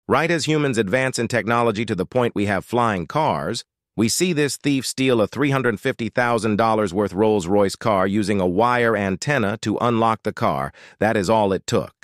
Right as humans advance in technology to the point we have flying cars, we see this thief steal a $350,000 worth Rolls-Royce car using a wire antenna to unlock the car. That is all it took.